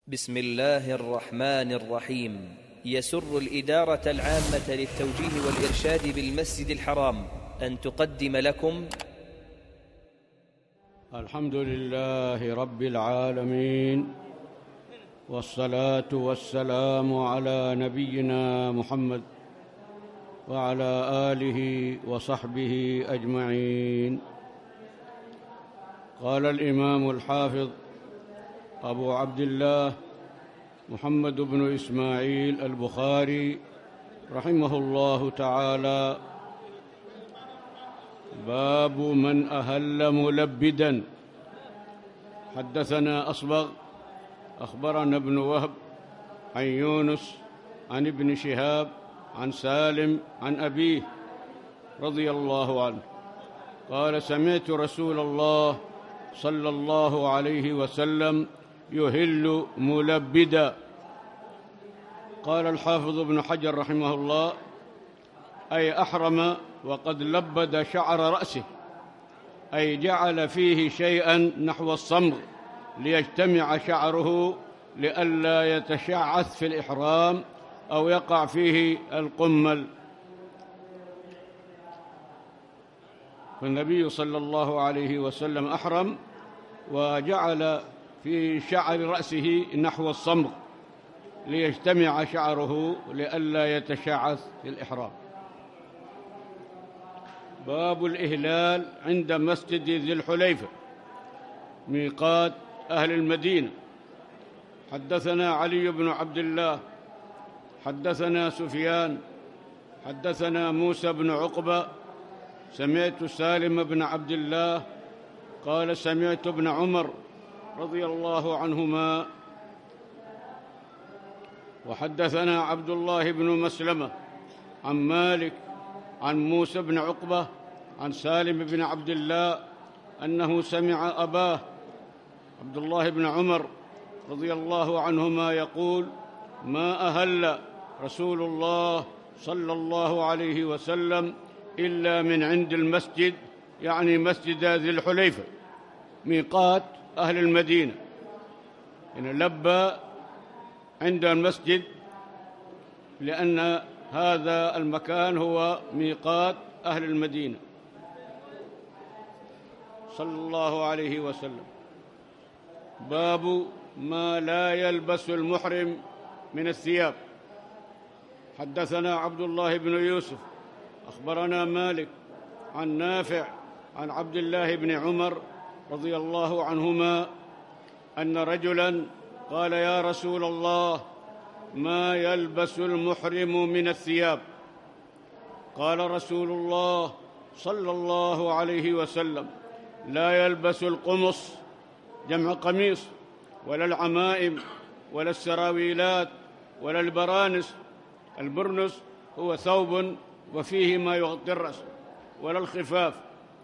بسم الله الرحمن الرحيم. يسر الإدارة العامة للتوجيه والإرشاد بالمسجد الحرام أن تقدم لكم الحمد لله رب العالمين، والصلاة والسلام على نبينا محمد وعلى آله وصحبه أجمعين. قال الإمام الحافظ أبو عبد الله محمد بن إسماعيل البخاري رحمه الله تعالى: باب من أهل ملبدا. حدثنا أصبغ أخبرنا ابن وهب عن يونس عن ابن شهاب عن سالم عن أبيه رضي الله عنه قال: سمعت رسول الله صلى الله عليه وسلم يهل ملبدا. قال الحافظ ابن حجر رحمه الله: أي أحرم وقد لبد شعر رأسه، أي جعل فيه شيئا نحو الصمغ ليجتمع شعره لئلا يتشعث في الإحرام أو يقع فيه القمل. فالنبي صلى الله عليه وسلم أحرم وجعل في شعر رأسه نحو الصمغ ليجتمع شعره لئلا يتشعث في الإحرام. باب الإهلال عند مسجد ذي الحليفة ميقات أهل المدينة. حدثنا علي بن عبد الله حدثنا سفيان حدثنا موسى بن عقبة سمعت سالم بن عبد الله قال: سمعت ابن عمر رضي الله عنهما. وحدثنا عبد الله بن مسلمة عن مالك عن موسى بن عقبة عن سالم بن عبد الله أنه سمع أباه عبد الله بن عمر رضي الله عنهما يقول: ما أهل رسول الله صلى الله عليه وسلم إلا من عند المسجد، يعني مسجد ذي الحليفة ميقات أهل المدينة، يعني لبى عند المسجد لأن هذا المكان هو ميقات أهل المدينة صلى الله عليه وسلم. باب ما لا يلبس المحرم من الثياب. حدثنا عبد الله بن يوسف أخبرنا مالك عن نافع عن عبد الله بن عمر رضي الله عنهما أن رجلاً قال: يا رسول الله، ما يلبس المحرم من الثياب؟ قال رسول الله صلى الله عليه وسلم: لا يلبس القمص، جمع قميص، ولا العمائم، ولا السراويلات، ولا البرانس. البرنس هو ثوب وفيه ما يغطي الرأس، ولا الخفاف،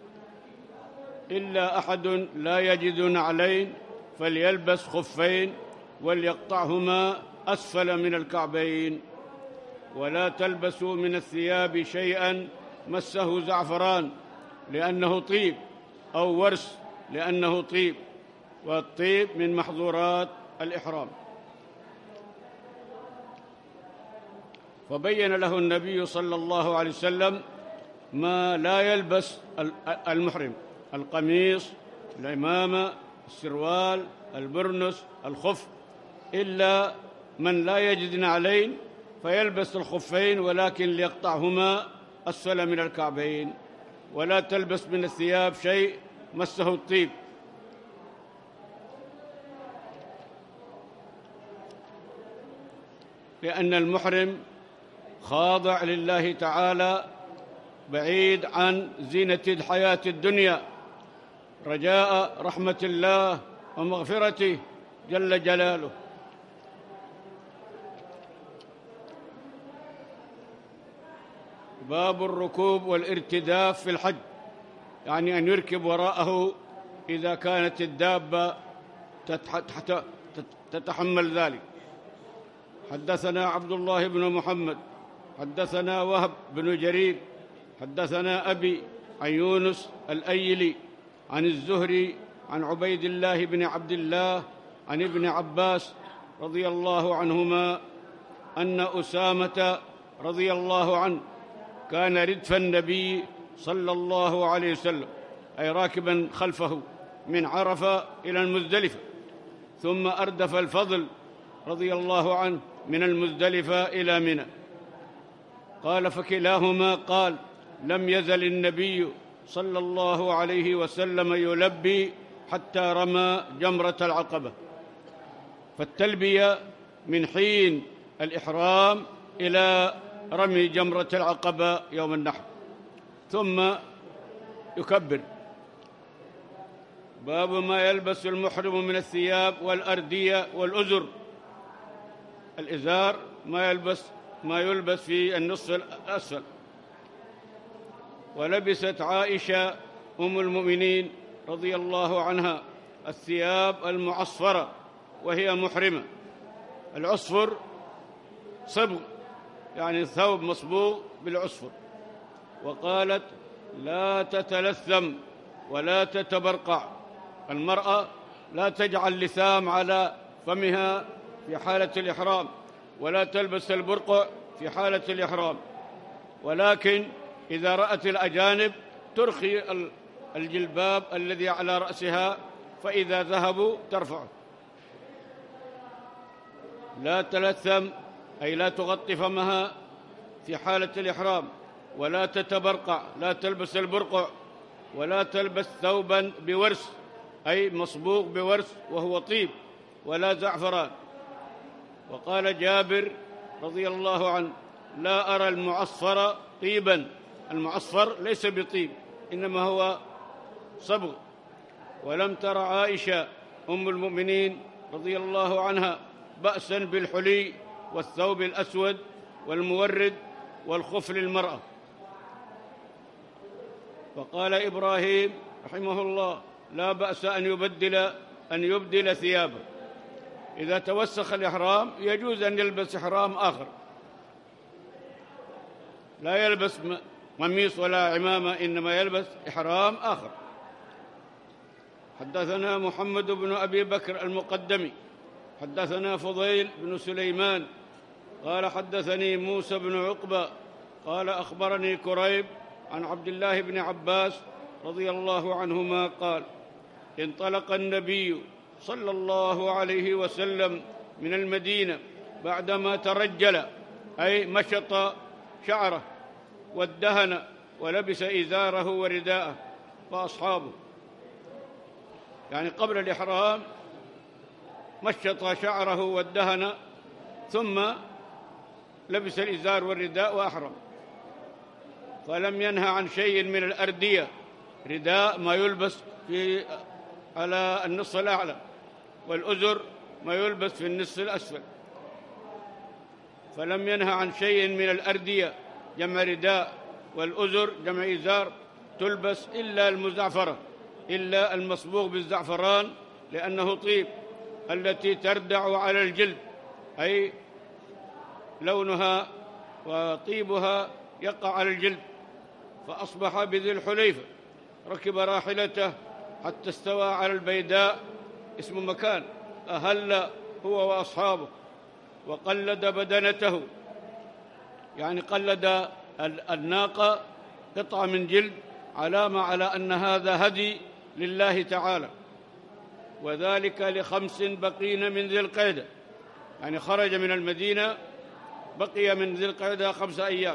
إلا أحد لا يجد نعلين فليلبس خفين وليقطعهما أسفل من الكعبين. ولا تلبسوا من الثياب شيئا مسه زعفران لأنه طيب، أو ورس لأنه طيب، والطيب من محظورات الإحرام. فبين له النبي صلى الله عليه وسلم ما لا يلبس المحرم: القميص، العمامة، السروال، البرنس، الخف، إلا من لا يجد نعلين فيلبس الخفين ولكن ليقطعهما أسفل من الكعبين. ولا تلبس من الثياب شيء مسه الطيب. لأن المحرم خاضع لله تعالى بعيد عن زينة الحياة الدنيا رجاء رحمة الله ومغفرته جل جلاله. باب الركوب والارتداف في الحج، يعني أن يركب وراءه إذا كانت الدابة تتحمل ذلك. حدثنا عبد الله بن محمد حدثنا وهب بن جرير حدثنا أبي عن يونس الأيلي عن الزهري عن عبيد الله بن عبد الله عن ابن عباس رضي الله عنهما أن أسامة رضي الله عنه كان ردف النبي صلى الله عليه وسلم، أي راكبا خلفه من عرفة إلى المزدلفة، ثم أردف الفضل رضي الله عنه من المزدلفة إلى منى. قال فكلاهما قال لم يزل النبي صلى الله عليه وسلم يلبي حتى رمى جمرة العقبة. فالتلبية من حين الإحرام إلى رمي جمرة العقبة يوم النحر، ثم يكبر. باب ما يلبس المحرم من الثياب والأردية والأزر. الإزار ما يلبس في النصف الأسفل. ولبست عائشة أم المؤمنين رضي الله عنها الثياب المعصفرة وهي محرمة. العصفر صبغ، يعني ثوب مصبوغ بالعصفر. وقالت لا تتلثم ولا تتبرقع. المرأة لا تجعل لثام على فمها في حالة الإحرام، ولا تلبس البرقع في حالة الإحرام، ولكن إذا رأت الأجانب ترخي الجلباب الذي على رأسها، فإذا ذهبوا ترفعه. لا تلثم أي لا تغطي فمها في حالة الإحرام، ولا تتبرقع، لا تلبس البرقع، ولا تلبس ثوبا بورس أي مصبوغ بورس وهو طيب، ولا زعفران. وقال جابر رضي الله عنه لا أرى المعصفر طيبا. المعصفر ليس بطيب، إنما هو صبغ. ولم تر عائشة أم المؤمنين رضي الله عنها بأسا بالحلي والثوب الأسود والمورد والخف للمرأة. فقال إبراهيم رحمه الله لا بأس أن يبدل ثيابه. إذا توسخ الإحرام يجوز أن يلبس إحرام آخر، لا يلبس قميص ولا عمامة، إنما يلبس إحرام آخر. حدثنا محمد بن أبي بكر المقدمي حدثنا فضيل بن سليمان قال حدثني موسى بن عقبة قال أخبرني كريب عن عبد الله بن عباس رضي الله عنهما قال انطلق النبي صلى الله عليه وسلم من المدينة بعدما ترجل، أي مشط شعره وادهن ولبس إزاره ورداءه وأصحابه، يعني قبل الإحرام مشط شعره وادهن، ثم لبس الإزار والرداء وأحرم. فلم ينهى عن شيء من الأردية، رداء ما يلبس على النصف الأعلى، والأزر ما يلبس في النصف الأسفل. فلم ينهى عن شيء من الأردية جمع رداء، والأزر جمع إزار تلبس إلا المزعفرة، إلا المصبوغ بالزعفران، لأنه طيب، التي تردع على الجلد، أي لونها وطيبها يقع على الجلد. فأصبح بذي الحليفة ركب راحلته حتى استوى على البيداء، اسم مكان، أهل هو وأصحابه، وقلد بدنته، يعني قلد الناقة قطعة من جلد علامة على أن هذا هدي لله تعالى. وذلك ل5 بقين من ذي القعدة، يعني خرج من المدينة بقي من ذي القعدة 5 أيام.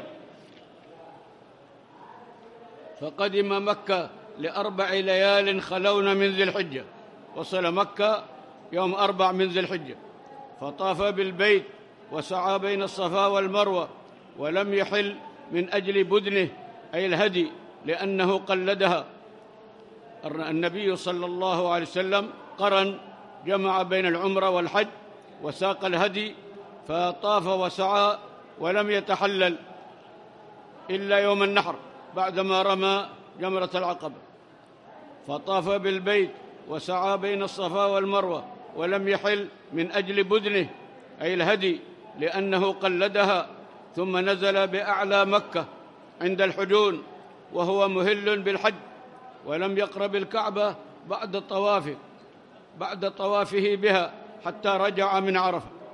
فقدم مكة ل4 ليال خلون من ذي الحجة، وصل مكة يوم 4 من ذي الحجة، فطاف بالبيت وسعى بين الصفا والمروة، ولم يحل من أجل بدنه أي الهدي، لأنه قلدها. النبي صلى الله عليه وسلم قرن، جمع بين العمرة والحج وساق الهدي، فطاف وسعى ولم يتحلل إلا يوم النحر بعدما رمى جمرة العقبة. فطاف بالبيت وسعى بين الصفا والمروة ولم يحل من أجل بدنه أي الهدي، لأنه قلدها. ثم نزل بأعلى مكة عند الحجون وهو مهل بالحج، ولم يقرب الكعبة بعد طوافه بها حتى رجع من عرفة.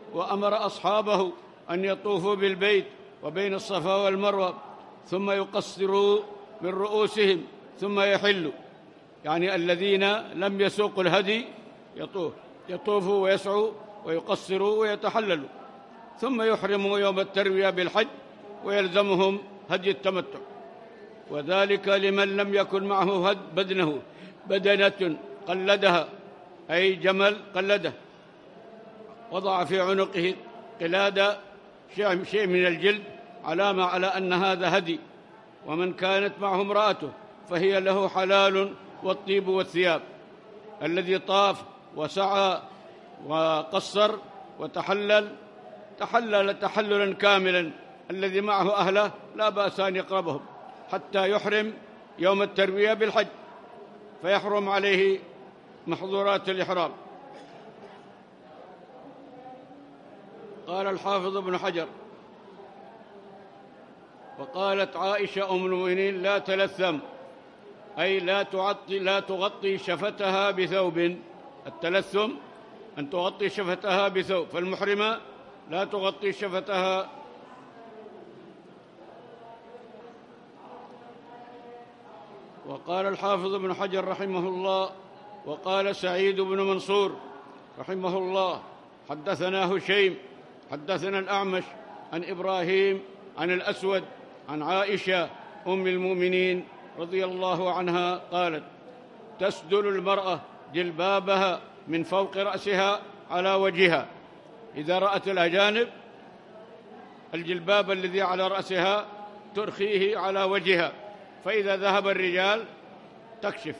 وأمر أصحابه أن يطوفوا بالبيت وبين الصفا والمروة ثم يقصروا من رؤوسهم ثم يحلوا، يعني الذين لم يسوقوا الهدي يطوفوا ويسعوا ويقصروا ويتحللوا، ثم يحرموا يوم التروية بالحج ويلزمهم هدي التمتع، وذلك لمن لم يكن معه بدنة قلدها، أي جمل قلده وضع في عنقه قلادة شيء من الجلد علامة على أن هذا هدي. ومن كانت معه امرأته فهي له حلال، والطيب والثياب. الذي طاف وسعى وقصر وتحلل تحللا كاملا، الذي معه أهله لا بأس أن يقربهم حتى يحرم يوم التروية بالحج، فيحرم عليه محظورات الإحرام. قال الحافظ ابن حجر: وقالت عائشة أم المؤمنين: لا تلثم، أي لا تغطي شفتها بثوب. التلثم أن تغطي شفتها بثوب، فالمحرمة لا تغطي شفتها. وقال الحافظ ابن حجر رحمه الله: وقال سعيد بن منصور رحمه الله: حدثنا هشيم حدثنا الأعمش عن إبراهيم عن الأسود عن عائشة أم المؤمنين رضي الله عنها قالت: تسدل المرأة جلبابها من فوق رأسها على وجهها. إذا رأت الأجانب الجلباب الذي على رأسها ترخيه على وجهها، فإذا ذهب الرجال تكشف.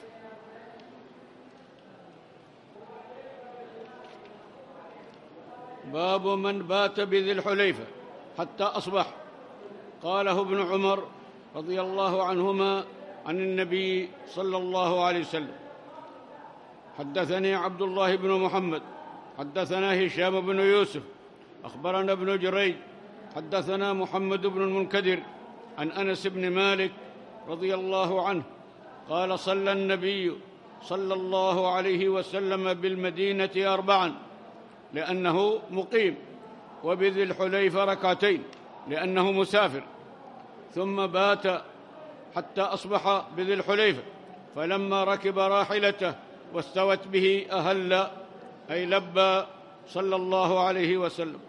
باب من بات بذي الحليفة حتى أصبح. قاله ابن عمر رضي الله عنهما عن النبي صلى الله عليه وسلم: حدثني عبد الله بن محمد حدثنا هشام بن يوسف أخبرنا ابن جريج حدثنا محمد بن المنكدر عن أنس بن مالك رضي الله عنه قال: صلى النبي صلى الله عليه وسلم بالمدينة 4 لأنه مقيم، وبذي الحليفة 2 لأنه مسافر، ثم بات حتى أصبح بذي الحليفة، فلما ركب راحلته واستوت به أهل، أي لبى صلى الله عليه وسلم.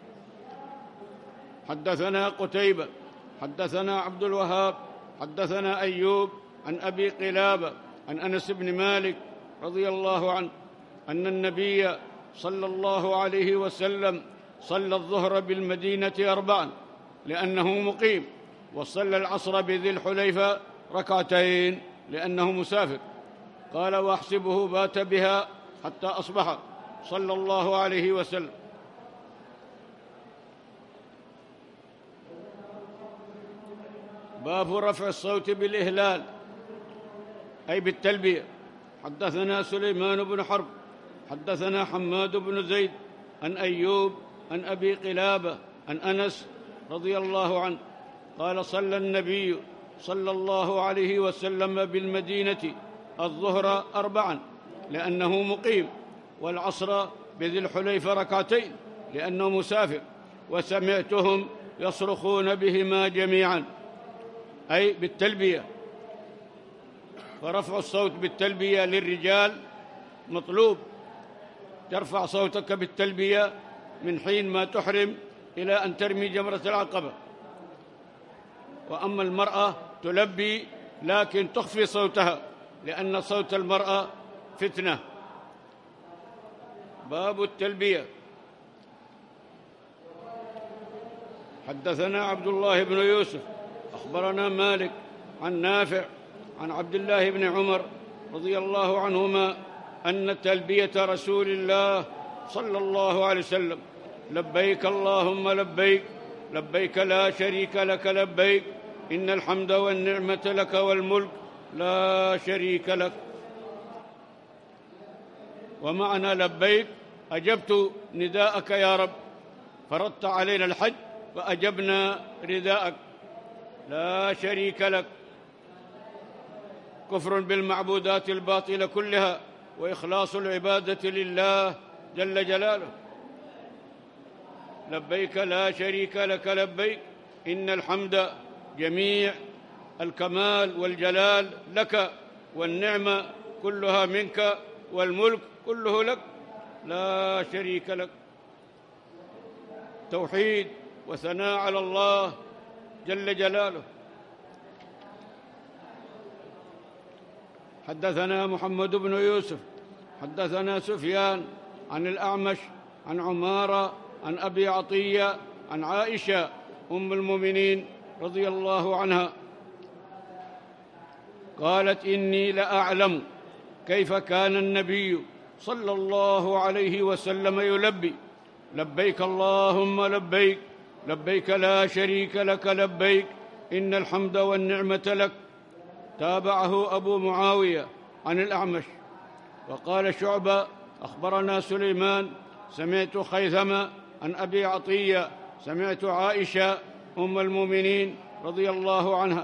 حدثنا قتيبة حدثنا عبد الوهاب حدثنا أيوب عن أبي قلابة عن أنس بن مالك رضي الله عنه أن النبي صلى الله عليه وسلم صلى الظهر بالمدينة 4 لأنه مقيم، وصلى العصر بذي الحليفة 2 لأنه مسافر. قال: واحسبه بات بها حتى أصبح صلى الله عليه وسلم. باب رفع الصوت بالإهلال، أي بالتلبية. حدثنا سليمان بن حرب حدثنا حماد بن زيد عن أيوب عن أبي قلابة عن أنس رضي الله عنه قال: صلى النبي صلى الله عليه وسلم بالمدينة الظهر 4 لأنه مقيم، والعصر بذي الحليفة 2 لأنه مسافر، وسمعتهم يصرخون بهما جميعا، أي بالتلبية. فرفع الصوت بالتلبية للرجال مطلوب، ترفع صوتك بالتلبية من حين ما تحرم إلى أن ترمي جمرة العقبة. وأما المرأة تلبي لكن تخفي صوتها، لأن صوت المرأة فتنة. باب التلبية. حدثنا عبد الله بن يوسف أخبرنا مالك عن نافع عن عبد الله بن عمر رضي الله عنهما أن تلبية رسول الله صلى الله عليه وسلم: لبيك اللهم لبيك، لبيك لا شريك لك لبيك، إن الحمد والنعمة لك والملك لا شريك لك. ومعنى لبيك: أجبت نداءك يا رب، فرضت علينا الحج فأجبنا رداءك، لا شريك لك. كفر بالمعبودات الباطلة كلها، وإخلاص العبادة لله جل جلاله. لبيك لا شريك لك لبيك إن الحمد جميع الكمال والجلال لك والنعمة كلها منك والملك كله لك لا شريك لك. توحيد وثناء على الله جل جلاله. حدثنا محمد بن يوسف حدثنا سفيان عن الأعمش عن عمارة عن أبي عطية عن عائشة أم المؤمنين رضي الله عنها قالت: إني لأعلم كيف كان النبي صلى الله عليه وسلم يلبي: لبيك اللهم لبيك لبيك لا شريك لك لبيك إن الحمد والنعمة لك. تابعه أبو معاوية عن الأعمش. وقال شعبة: أخبرنا سليمان سمعت خيثم عن أبي عطية سمعت عائشة أم المؤمنين رضي الله عنها.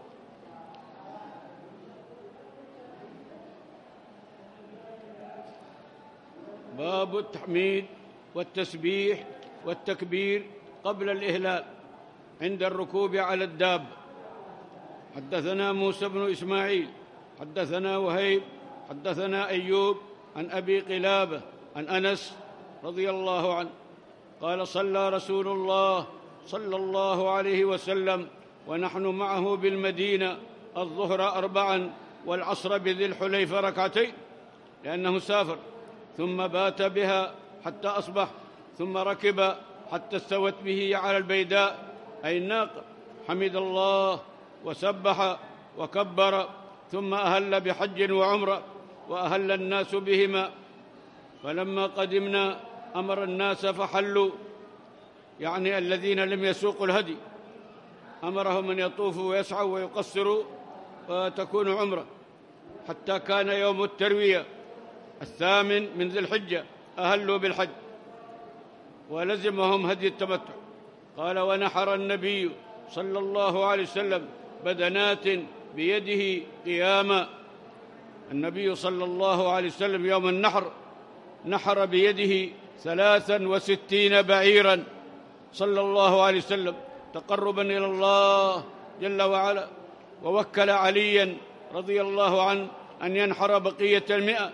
باب التحميد والتسبيح والتكبير قبل الإهلال عند الركوب على الدابة. حدثنا موسى بن إسماعيل حدثنا وهيب حدثنا أيوب عن أبي قلابة عن أنس رضي الله عنه قال: صلى رسول الله صلى الله عليه وسلم ونحن معه بالمدينة الظهر 4 والعصر بذي الحليفة 2 لأنه سافر، ثم بات بها حتى أصبح، ثم ركب حتى استوت به على البيداء أي الناقة، حمد الله وسبح وكبر، ثم أهل بحج وعمرة، وأهل الناس بهما. فلما قدمنا أمر الناس فحلوا، يعني الذين لم يسوقوا الهدي أمرهم أن يطوفوا ويسعوا ويقصروا وتكون عمرة، حتى كان يوم التروية 8 من ذي الحجة أهلوا بالحج ولزمهم هدي التمتع. قال: ونحر النبي صلى الله عليه وسلم بدنات بيده قياما. النبي صلى الله عليه وسلم يوم النحر نحر بيده 63 بعيرا صلى الله عليه وسلم تقربا إلى الله جل وعلا، ووكل عليا رضي الله عنه أن ينحر بقية 100،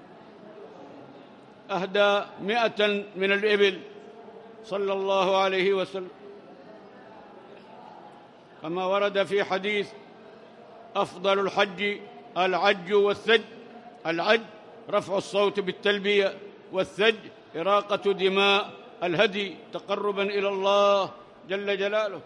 أهدى 100 من الإبل صلى الله عليه وسلم، كما ورد في حديث: أفضل الحج العج والثج. العج رفع الصوت بالتلبية، والثج إراقة دماء الهدي تقربا إلى الله جل جلاله.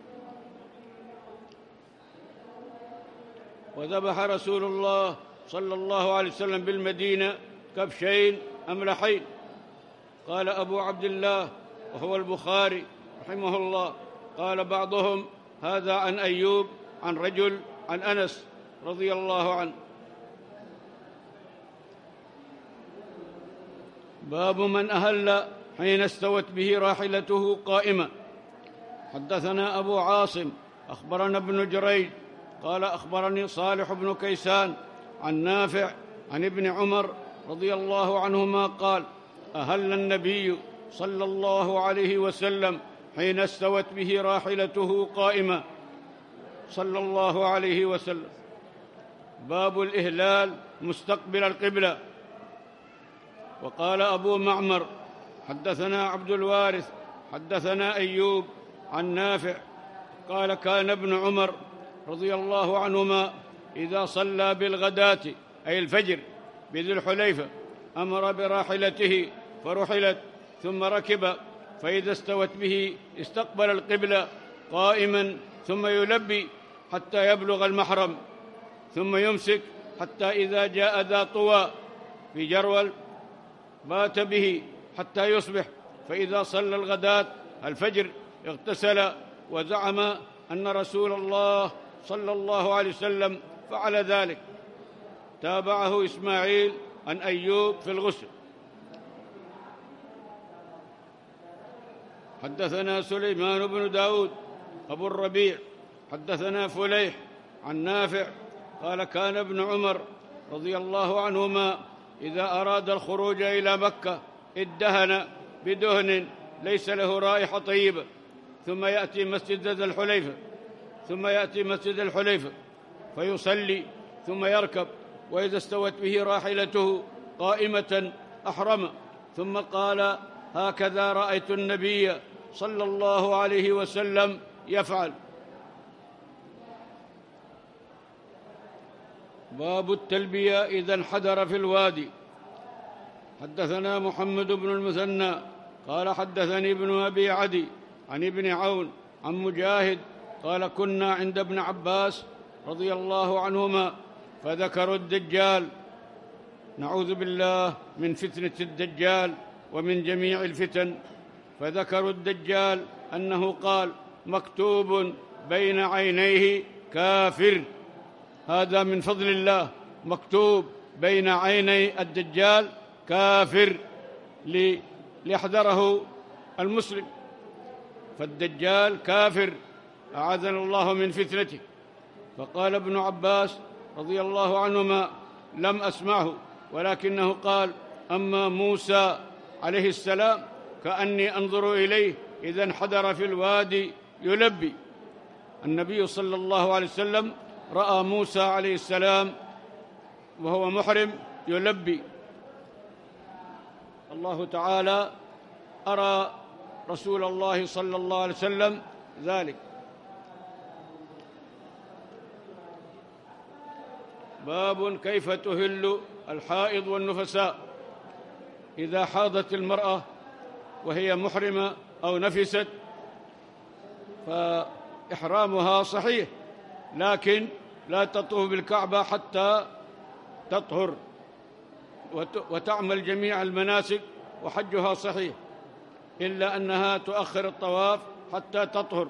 وذبح رسول الله صلى الله عليه وسلم بالمدينة كبشين أملحين. قال أبو عبد الله وهو البخاري رحمه الله، قال بعضهم: هذا عن أيوب عن رجل عن أنس رضي الله عنه. باب من أهل حين استوت به راحلته قائمة. حدثنا أبو عاصم أخبرنا ابن جريج قال: أخبرني صالح بن كيسان عن نافع عن ابن عمر رضي الله عنهما قال: أهل النبي صلى الله عليه وسلم حين استوت به راحلته قائمة صلى الله عليه وسلم. باب الإهلال مستقبل القبلة. وقال أبو معمر: حدثنا عبد الوارث حدثنا أيوب عن نافع قال: كان ابن عمر رضي الله عنهما إذا صلى بالغداة أي الفجر بذي الحليفة أمر براحلته فرحلت، ثم ركب، فإذا استوت به استقبل القبلة قائما، ثم يلبي حتى يبلغ المحرم، ثم يمسك حتى إذا جاء ذا طوى في جرول بات به حتى يصبح، فإذا صلى الغداة الفجر اغتسل، وزعم أن رسول الله صلى الله عليه وسلم فعل ذلك. تابعه إسماعيل عن أيوب في الغسل. حدثنا سليمان بن داود أبو الربيع حدثنا فليح عن نافع قال: كان ابن عمر رضي الله عنهما إذا أراد الخروج إلى مكة ادهن بدهن ليس له رائحة طيبة، ثم يأتي مسجد الحليفة فيصلي ثم يركب، وإذا استوت به راحلته قائمة أحرم، ثم قال: هكذا رأيت النبي صلى الله عليه وسلم يفعل. باب التلبية إذا انحدر في الوادي. حدثنا محمد بن المثنى قال حدثني ابن أبي عدي عن ابن عون عن مجاهد قال: كنا عند ابن عباس رضي الله عنهما فذكروا الدجال، نعوذ بالله من فتنة الدجال ومن جميع الفتن، فذكروا الدجال أنه قال: مكتوب بين عينيه كافر. هذا من فضل الله، مكتوب بين عيني الدجال كافر، ليحذره المسلم، فالدجال كافر، أعاذنا الله من فتنته. فقال ابن عباس رضي الله عنهما: لم أسمعه، ولكنه قال: أما موسى عليه السلام كأني أنظر إليه إذا انحدر في الوادي يلبي. النبي صلى الله عليه وسلم رأى موسى عليه السلام وهو محرم يلبي. الله تعالى أرى رسول الله صلى الله عليه وسلم ذلك. باب كيف تهل الحائض والنفساء. إذا حاضت المرأة وهي محرمة أو نفست فإحرامها صحيح، لكن لا تطوف بالكعبة حتى تطهر، وتعمل جميع المناسك وحجها صحيح، إلا أنها تؤخر الطواف حتى تطهر.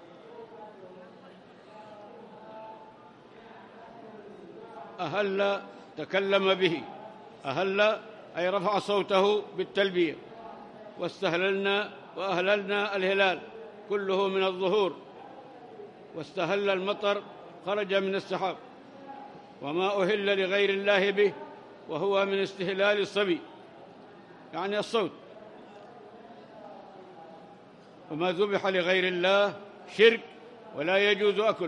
أهل تكلم به، أهل أي رفع صوته بالتلبية، واستهللنا وأهللنا الهلال كله من الظهور، واستهل المطر خرج من السحاب، وما أهل لغير الله به وهو من استهلال الصبي يعني الصوت، وما ذبح لغير الله شرك ولا يجوز أكله.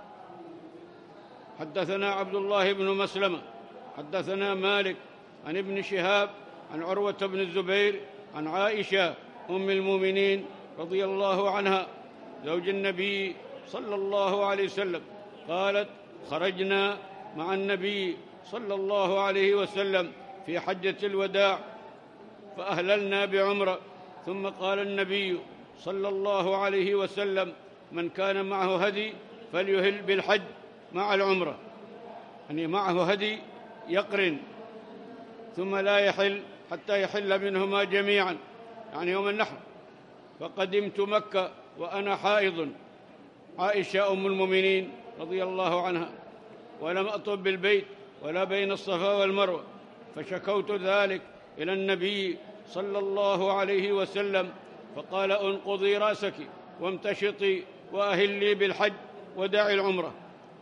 حدثنا عبد الله بن مسلمة حدثنا مالك عن ابن شهاب عن عروة بن الزبير عن عائشة أم المؤمنين رضي الله عنها زوج النبي صلى الله عليه وسلم قالت: خرجنا مع النبي صلى الله عليه وسلم في حجة الوداع فأهللنا بعمرة، ثم قال النبي صلى الله عليه وسلم: من كان معه هدي فليهل بالحج مع العمرة، يعني معه هدي يقرن، ثم لا يحل حتى يحل منهما جميعا، يعني يوم النحر. فقدمت مكة وأنا حائض، عائشة أم المؤمنين رضي الله عنها، ولم أطب بالبيت ولا بين الصفا والمروة، فشكوت ذلك إلى النبي صلى الله عليه وسلم، فقال: انقضي رأسك وامتشطي وأهلي بالحج ودعي العمرة،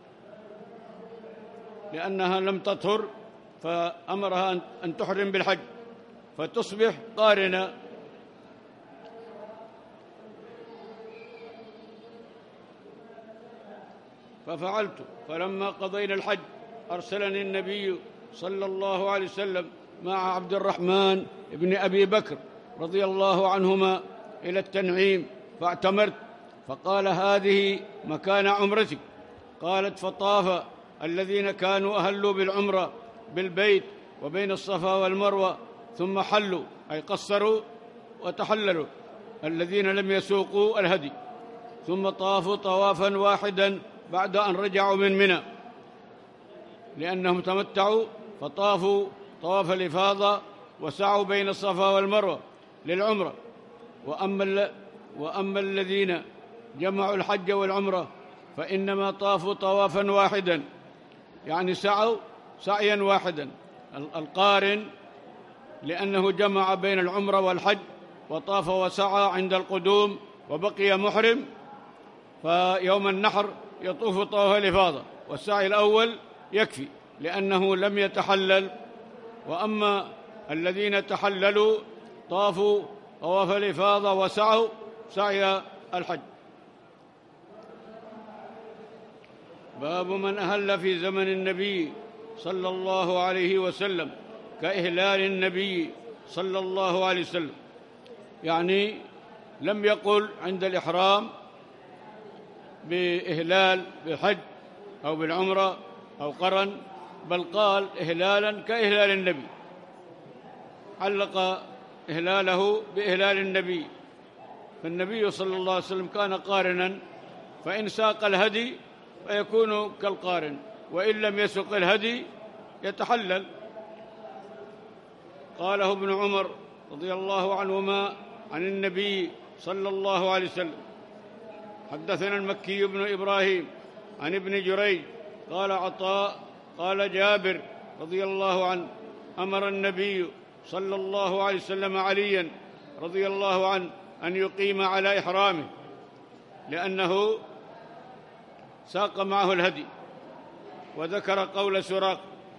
لأنها لم تطهر، فأمرها أن تحرم بالحج فتصبح قارنة. ففعلت، فلما قضينا الحج أرسلني النبي صلى الله عليه وسلم مع عبد الرحمن بن أبي بكر رضي الله عنهما إلى التنعيم فاعتمرت، فقال: هذه مكان عمرتك. قالت: فطاف الذين كانوا أهلوا بالعمرة بالبيت وبين الصفا والمروة ثم حلوا، أي قصروا وتحللوا الذين لم يسوقوا الهدي، ثم طافوا طوافا واحدا بعد أن رجعوا من منى، لأنهم تمتعوا فطافوا طواف الإفاضة وسعوا بين الصفا والمروة للعمرة. وأما الذين جمعوا الحج والعمرة فإنما طافوا طوافا واحدا، يعني سعوا سعيا واحدا. القارن لأنه جمع بين العمرة والحج وطاف وسعى عند القدوم وبقي محرم، فيوم النحر يطوف طواف الإفاضة، والسعي الأول يكفي لأنه لم يتحلل. وأما الذين تحللوا طافوا طواف الإفاضة وسعوا سعي الحج. باب من أهل في زمن النبي صلى الله عليه وسلم كإهلال النبي صلى الله عليه وسلم، يعني لم يقل عند الإحرام بإهلال بالحج أو بالعمرة أو قرن، بل قال إهلالا كإهلال النبي، علق إهلاله بإهلال النبي. فالنبي صلى الله عليه وسلم كان قارنا، فإن ساق الهدي فيكون كالقارن، وإن لم يسق الهدي يتحلل. قاله ابن عمر رضي الله عنهما عن النبي صلى الله عليه وسلم. حدثنا المكي بن إبراهيم عن ابن جريج قال عطاء قال جابر رضي الله عنه: أمر النبي صلى الله عليه وسلم عليا رضي الله عنه أن يقيم على إحرامه، لأنه ساق معه الهدي. وذكر قول سراق.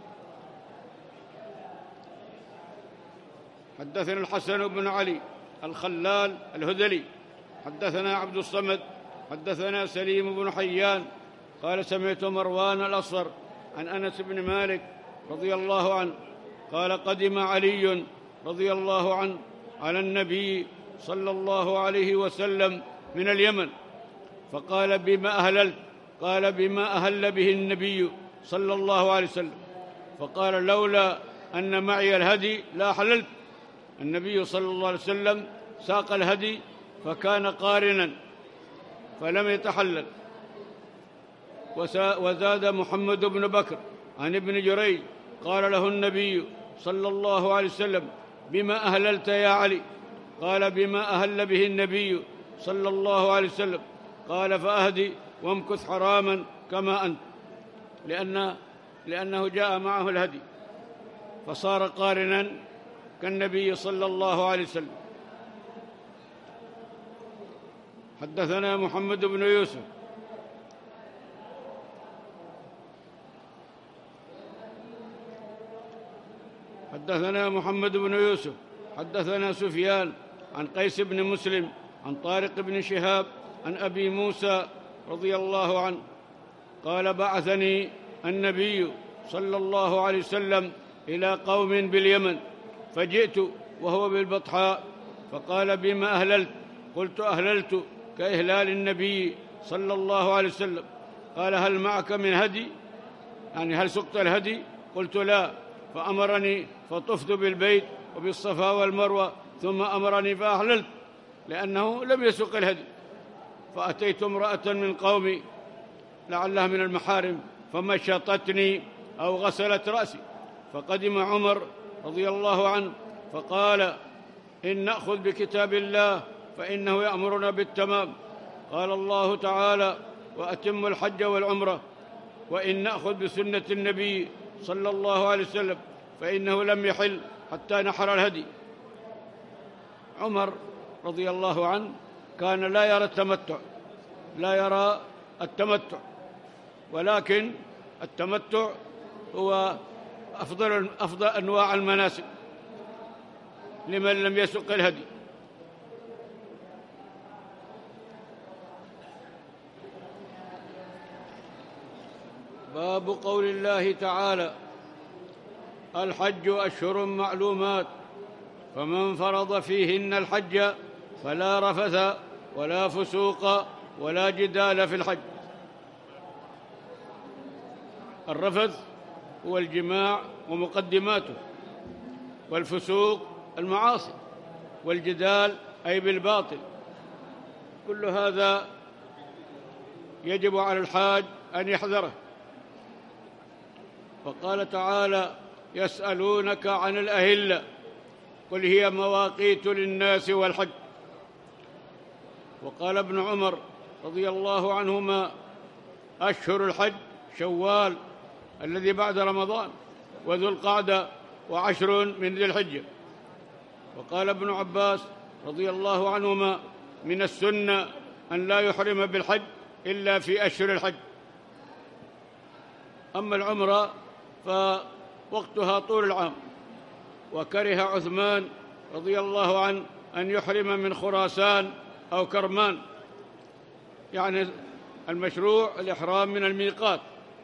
حدثنا الحسن بن علي الخلال الهذلي حدثنا عبد الصمد حدثنا سليم بن حيان قال: سمعت مروان الأصفر عن أنس بن مالك رضي الله عنه قال: قدم علي رضي الله عنه على النبي صلى الله عليه وسلم من اليمن، فقال: بما أهللت؟ قال: بما أهل به النبي صلى الله عليه وسلم. فقال: لولا أن معي الهدي لا حللت. النبي صلى الله عليه وسلم ساق الهدي فكان قارنا فلم يتحلل. وزاد محمد بن بكر عن ابن جريج قال له النبي صلى الله عليه وسلم: بما أهللت يا علي؟ قال: بما أهل به النبي صلى الله عليه وسلم. قال: فأهدي وامكث حراما كما أنت، لأنه جاء معه الهدي فصار قارنا كالنبي صلى الله عليه وسلم. حدثنا محمد بن يوسف حدثنا سفيان عن قيس بن مسلم عن طارق بن شهاب عن أبي موسى رضي الله عنه قال: بعثني النبي صلى الله عليه وسلم إلى قوم باليمن، فجئت وهو بالبطحاء، فقال: بما أهللت؟ قلت: أهللت كإهلال النبي صلى الله عليه وسلم. قال: هل معك من هدي؟ يعني هل سقت الهدي؟ قلت: لا. فأمرني فطفت بالبيت وبالصفا والمروة، ثم أمرني فأهللت، لأنه لم يسق الهدي. فأتيت امرأة من قومي لعلها من المحارم فمشطتني أو غسلت رأسي، فقدم عمر رضي الله عنه فقال: إن نأخذ بكتاب الله فإنه يأمرنا بالتمام. قال الله تعالى: وأتموا الحج والعمرة. وإن نأخذ بسنة النبي صلى الله عليه وسلم فإنه لم يحل حتى نحر الهدي. عمر رضي الله عنه كان لا يرى التمتع، ولكن التمتع هو أفضل أنواع المناسك لمن لم يسق الهدي. باب قول الله تعالى: الحج أشهر معلومات، فمن فرض فيهن الحج فلا رفث ولا فسوق ولا جدال في الحج. الرفث هو الجماع ومقدماته، والفسوق المعاصي، والجدال أي بالباطل. كل هذا يجب على الحاج أن يحذره. فقال تعالى: يسألونك عن الأهلة قل هي مواقيت للناس والحج. وقال ابن عمر رضي الله عنهما: أشهر الحج شوال الذي بعد رمضان، وذو القعدة، وعشر من ذي الحجة. وقال ابن عباس رضي الله عنهما: من السنة أن لا يحرم بالحج إلا في أشهر الحج. أما العمرة فوقتها طول العام، وكره عثمان رضي الله عنه أن يحرم من خراسان أو كرمان، يعني المشروع الإحرام من الميقات.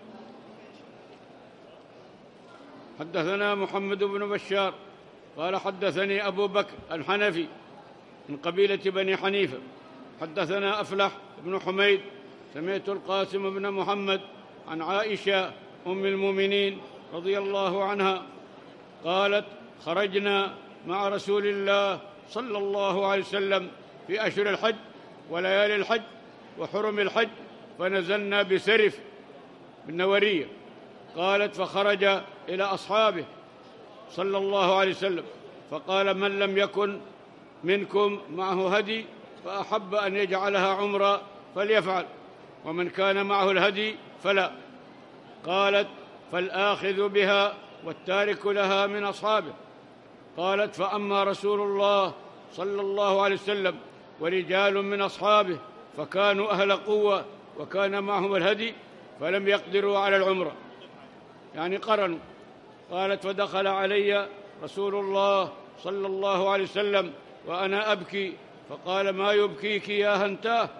حدثنا محمد بن بشار قال حدثني أبو بكر الحنفي من قبيلة بني حنيفة حدثنا أفلح بن حميد سمعت القاسم بن محمد عن عائشة أم المؤمنين رضي الله عنها قالت خرجنا مع رسول الله صلى الله عليه وسلم في أشهر الحج وليالي الحج وحرم الحج، فنزلنا بسرف بالنورية. قالت فخرج إلى أصحابه صلى الله عليه وسلم فقال من لم يكن منكم معه هدي فأحب أن يجعلها عمرة فليفعل، ومن كان معه الهدي فلا. قالت فالآخذ بها والتارك لها من أصحابه. قالت فأما رسول الله صلى الله عليه وسلم ورجال من أصحابه فكانوا أهل قوة وكان معهم الهدي فلم يقدروا على العمرة، يعني قرنوا. قالت فدخل علي رسول الله صلى الله عليه وسلم وأنا أبكي فقال ما يبكيك يا هنتاه؟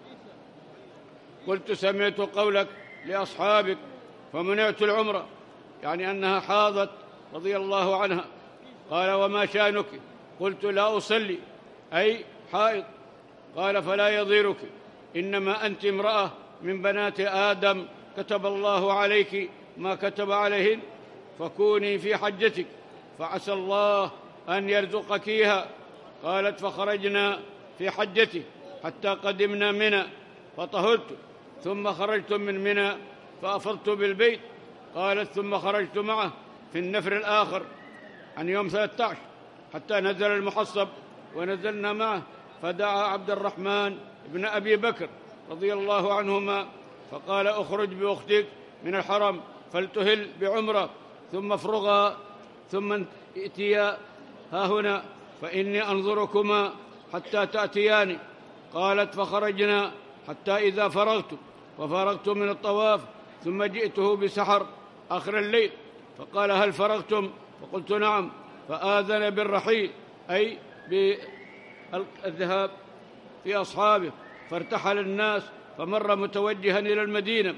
قلت سمعت قولك لأصحابك فمنعت العمرة، يعني أنها حاضت رضي الله عنها. قال وما شأنك؟ قلت لا أصلي، أي حائض. قال فلا يضيرك، إنما أنت امرأة من بنات آدم كتب الله عليك ما كتب عليهن، فكوني في حجتك فعسى الله أن يرزقك إياها. قالت فخرجنا في حجته حتى قدمنا منى فطهرت، ثم خرجت من منى فأفضت بالبيت. قالت ثم خرجت معه في النفر الآخر عن يوم 13 حتى نزل المحصب، ونزلنا معه فدعا عبد الرحمن بن أبي بكر رضي الله عنهما فقال اخرج بأختك من الحرم فلتهل بعمرة ثم افرغا ثم ائتيا ها هنا فإني أنظركما حتى تأتياني. قالت فخرجنا حتى إذا فرغت من الطواف ثم جئته بسحر آخر الليل فقال هل فرغتم؟ فقلت نعم، فآذن بالرحيل أي بالذهاب في أصحابه، فارتحل الناس فمر متوجها إلى المدينة.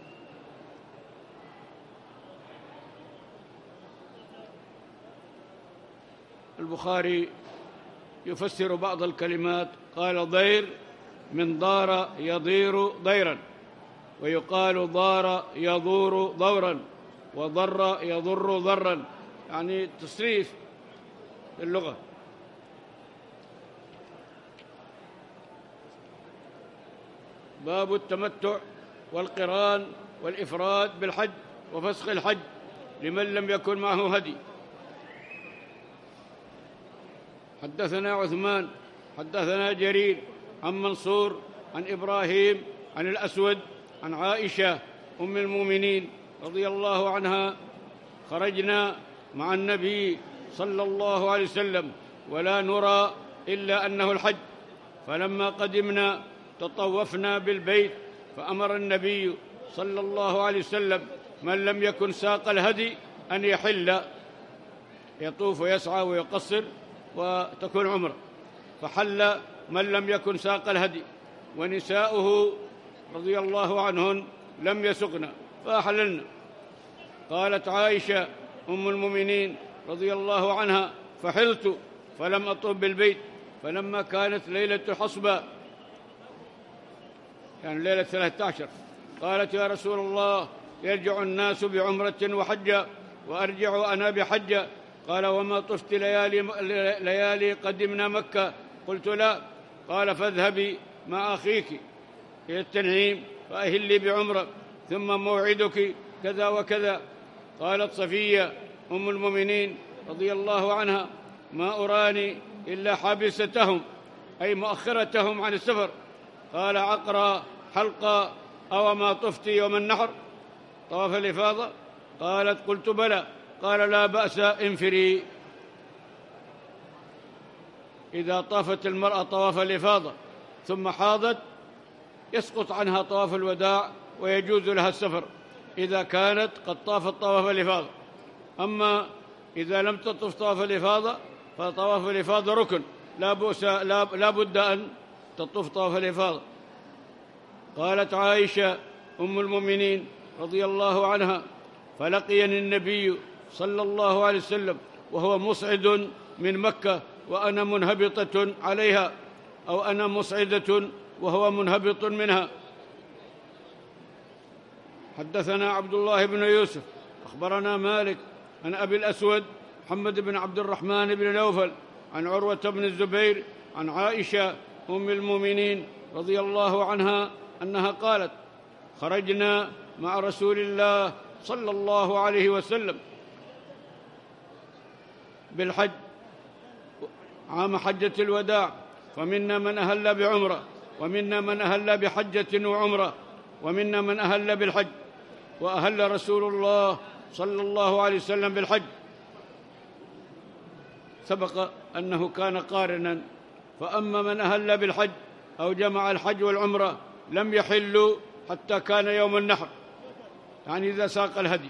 البخاري يفسر بعض الكلمات قال ضير من ضار يضير ضيرا، ويقال ضار يضور ضورا، وضر يضر ضرا، يعني تصريف اللغة. باب التمتع والقران والإفراد بالحج وفسخ الحج لمن لم يكن معه هدي. حدثنا عثمان حدثنا جرير عن منصور عن إبراهيم عن الأسود عن عائشة أم المؤمنين رضي الله عنها خرجنا مع النبي صلى الله عليه وسلم ولا نرى إلا أنه الحج، فلما قدمنا تطوفنا بالبيت فأمر النبي صلى الله عليه وسلم من لم يكن ساق الهدي أن يحل، يطوف ويسعى ويقصر وتكون عمره، فحل من لم يكن ساق الهدي، ونساؤه رضي الله عنهن لم يسقن فأحللنا. قالت عائشة أم المؤمنين رضي الله عنها فحلت فلم أطوف بالبيت، فلما كانت ليلة الحصبة يعني ليلة 13 قالت يا رسول الله يرجع الناس بعمرة وحجة وأرجع أنا بحجة. قال وما طفت ليالي قدمنا مكة؟ قلت لا. قال فاذهبي مع أخيك إلى التنعيم فأهلي بعمرة ثم موعدك كذا وكذا. قالت صفية أم المؤمنين رضي الله عنها ما أراني إلا حابستهم أي مؤخرتهم عن السفر. قال عقرا حلقا أو ما طفت يوم النحر طواف الإفاضة؟ قالت قلت بلى. قال لا بأس انفري. إذا طافت المرأة طواف الإفاضة ثم حاضت يسقط عنها طواف الوداع ويجوز لها السفر إذا كانت قد طافت طواف الإفاضة. أما إذا لم تطف طواف الإفاضة فطواف الإفاضة ركن لا بد أن تطوف طواف الإفاضة. قالت عائشة أم المؤمنين رضي الله عنها: فلقيني النبي صلى الله عليه وسلم وهو مصعد من مكة وأنا منهبطة عليها، أو أنا مصعدة وهو منهبط منها. حدثنا عبد الله بن يوسف أخبرنا مالك عن أبي الأسود محمد بن عبد الرحمن بن نوفل عن عروة بن الزبير عن عائشة أم المؤمنين رضي الله عنها أنها قالت: خرجنا مع رسول الله صلى الله عليه وسلم بالحج عام حجة الوداع، فمنا من أهل بعمرة، ومنا من أهل بحجة وعمرة، ومنا من أهل بالحج، وأهل رسول الله صلى الله عليه وسلم بالحج. سبق أنه كان قارنا، فأما من أهل بالحج أو جمع الحج والعمرة لم يحلوا حتى كان يوم النحر، يعني إذا ساق الهدي.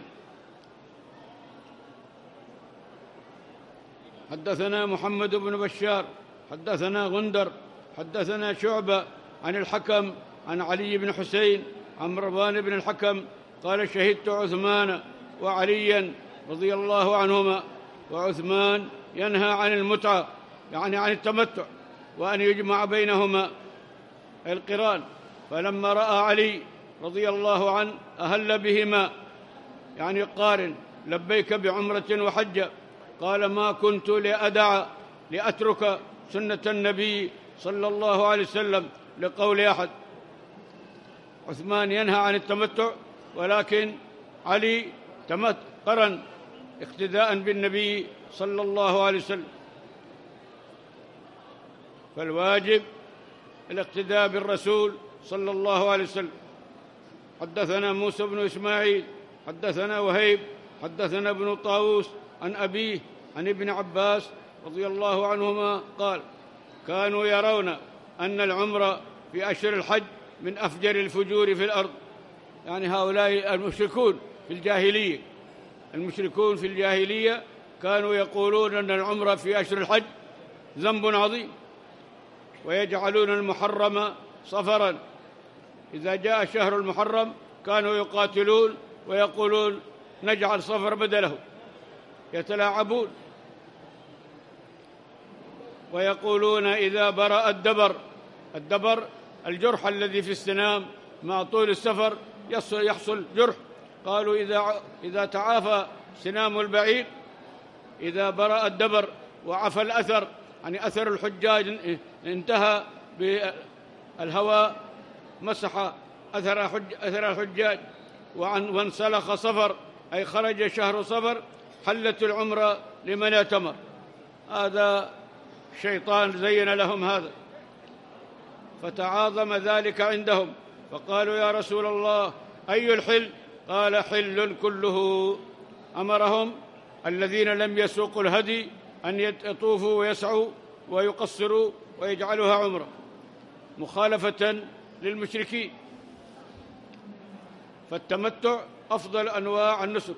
حدثنا محمد بن بشار حدثنا غندر حدثنا شعبة عن الحكم عن علي بن حسين عن مروان بن الحكم قال: شهدت عثمان وعليا رضي الله عنهما، وعثمان ينهى عن المتعة يعني عن التمتع، وأن يجمع بينهما القران، فلما رأى علي رضي الله عنه أهل بهما يعني قارن لبيك بعمرة وحجة، قال: ما كنت لأترك سنة النبي صلى الله عليه وسلم لقول أحد. عثمان ينهى عن التمتع، ولكن علي قرن اقتداء بالنبي صلى الله عليه وسلم، فالواجب الاقتداء بالرسول صلى الله عليه وسلم. حدثنا موسى بن إسماعيل حدثنا وهيب حدثنا ابن طاووس عن أبيه عن ابن عباس رضي الله عنهما قال: كانوا يرون أن العمرة في أشهر الحج من أفجر الفجور في الأرض، يعني هؤلاء المشركون في الجاهلية كانوا يقولون أن العمرة في أشهر الحج ذنب عظيم، ويجعلون المحرم صفرا. إذا جاء شهر المحرم كانوا يقاتلون ويقولون نجعل صفر بدله، يتلاعبون، ويقولون إذا برأ الدبر الجرح الذي في السنام مع طول السفر يحصل جرح، قالوا إذا تعافى سنام البعير، إذا برأ الدبر وعفى الأثر، يعني أثر الحجاج انتهى بالهواء، مسح أثر الحجاج، وانسلخ صفر أي خرج شهر صفر، حلت العمرة لمن اعتمر. هذا الشيطان زين لهم هذا، فتعاظم ذلك عندهم، فقالوا: يا رسول الله أي الحل؟ قال: حل كله. أمرهم الذين لم يسوقوا الهدي أن يطوفوا ويسعوا ويقصروا ويجعلوها عمرة، مخالفة للمشركين. فالتمتع أفضل أنواع النسك.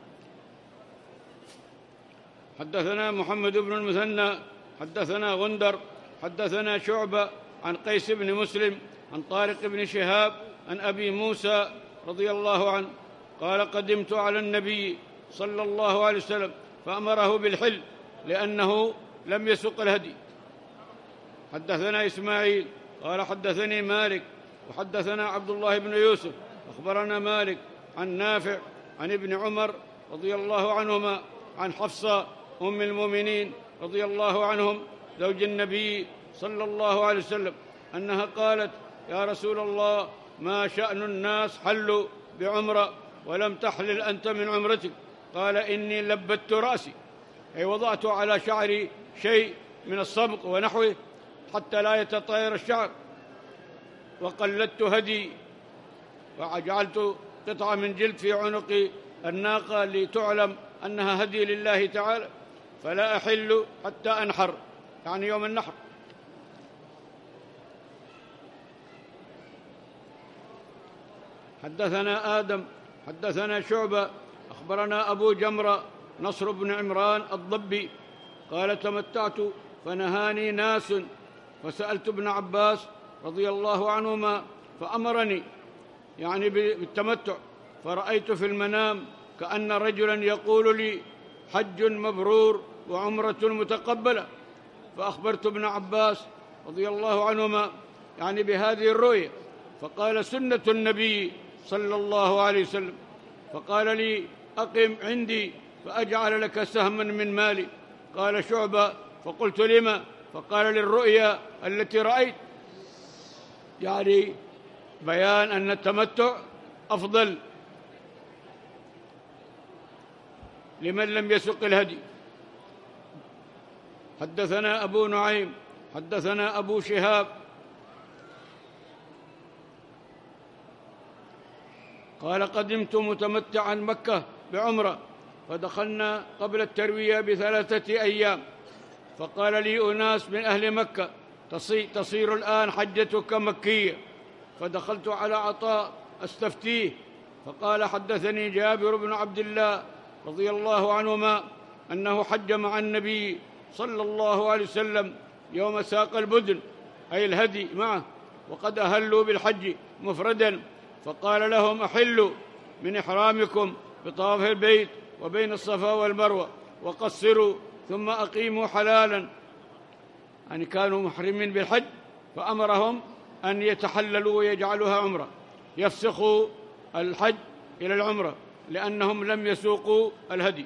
حدثنا محمد بن المثنى حدثنا غندر حدثنا شعبة عن قيس بن مسلم عن طارق بن شهاب عن أبي موسى رضي الله عنه قال: قدمت على النبي صلى الله عليه وسلم فأمره بالحل لأنه لم يسق الهدي. حدثنا إسماعيل قال: حدثني مالك وحدثنا عبد الله بن يوسف أخبرنا مالك عن نافع عن ابن عمر رضي الله عنهما عن حفصة أم المؤمنين رضي الله عنهم زوج النبي صلى الله عليه وسلم أنها قالت: يا رسول الله، ما شأن الناس حلوا بعمرة ولم تحلل أنت من عمرتك؟ قال: إني لبت رأسي، أي وضعت على شعري شيء من الصمغ ونحوه حتى لا يتطاير الشعر، وقلدت هدي، وجعلت قطعة من جلد في عنق الناقة لتعلم أنها هدي لله تعالى، فلا أحل حتى أنحر، يعني يوم النحر. حدثنا آدم حدثنا شعبة أخبرنا أبو جمرة نصر بن عمران الضبي قال: تمتعت فنهاني ناس، فسألت ابن عباس رضي الله عنهما فأمرني يعني بالتمتع، فرأيت في المنام كأن رجلا يقول لي: حج مبرور وعمرة متقبلة. فأخبرت ابن عباس رضي الله عنهما يعني بهذه الرؤيا، فقال: سنة النبي صلى الله عليه وسلم. فقال لي: أقم عندي فأجعل لك سهما من مالي. قال شعبة: فقلت: لما؟ فقال: للرؤيا التي رأيت، يعني بيان أن التمتع أفضل لمن لم يسق الهدي. حدثنا أبو نعيم حدثنا أبو شهاب قال: قدمت متمتعا مكة بعمرة، فدخلنا قبل التروية ب3 أيام، فقال لي أناس من أهل مكة: تصير الآن حجتك مكية. فدخلت على عطاء أستفتيه، فقال: حدثني جابر بن عبد الله رضي الله عنهما أنه حج مع النبي صلى الله عليه وسلم يوم ساق البدن، أي الهدي معه، وقد أهلوا بالحج مفردا، فقال لهم: أحلوا من إحرامكم بطواف البيت وبين الصفا والمروة، وقصروا ثم أقيموا حلالا، يعني كانوا محرمين بالحج، فأمرهم أن يتحللوا ويجعلوها عمرة، يفسخوا الحج إلى العمرة لأنهم لم يسوقوا الهدي.